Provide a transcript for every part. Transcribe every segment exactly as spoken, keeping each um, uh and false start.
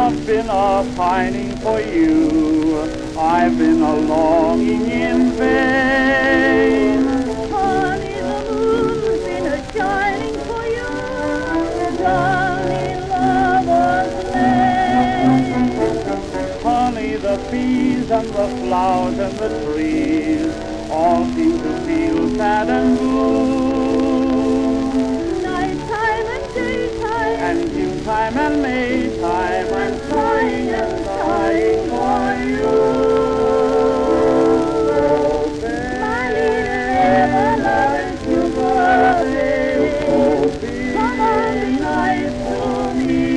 I've been a pining for you, I've been a longing in vain. Honey, the moon's been a shining for you, darling, love was slain. Honey, the bees and the flowers and the trees all seem to feel sad and blue. Nighttime and daytime, And noontime and maytime, I'm sighing and sighing for you. my little ever-loving sugar, come on nice to me.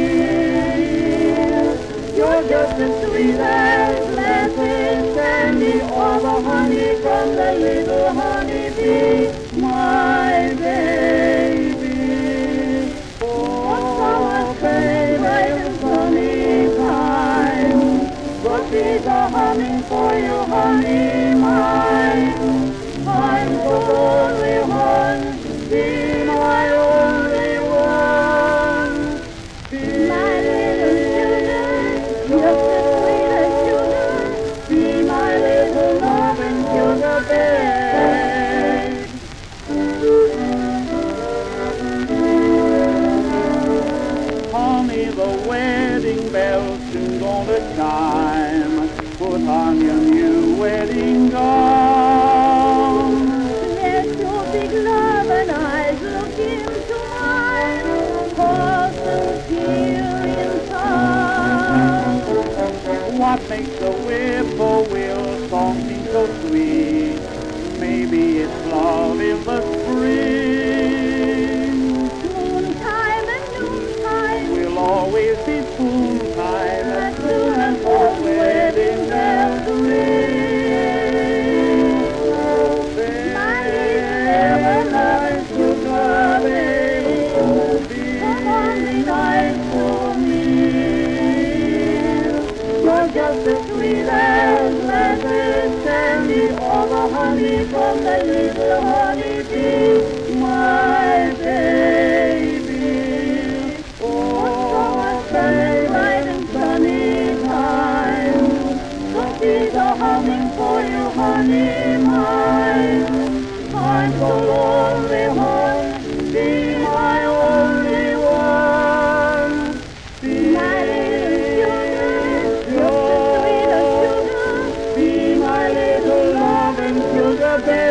You're just as sweet as blessed candy, or the honey from the little honeybee, my baby. What flowers say right in sunny time, the bees are humming for you, honey mine. I'm the only one, be my only one. Be my little sugar, just as sweet as sugar, be my little loving sugar babe. Honey, the wedding bells soon gonna chime. Put on your new wedding gown. Let your big loving eyes look into mine, cause here in town. What makes the whippoorwill song seem so sweet? Maybe it's love in the spring. Noontime and noontime, We'll always be spoontime as soon as those wedding bells ring. my little ever-loving sugar babe, come on be nice to me. You're just as sweet as blessed candy, or the honey from the little honeybee, my baby. Oh, say right in sunny time, the bees are humming for you, honey mine. I'm so lonely, one, be my only one. Be my little sugar, just as sweet as sugar, Be my little loving sugar babe.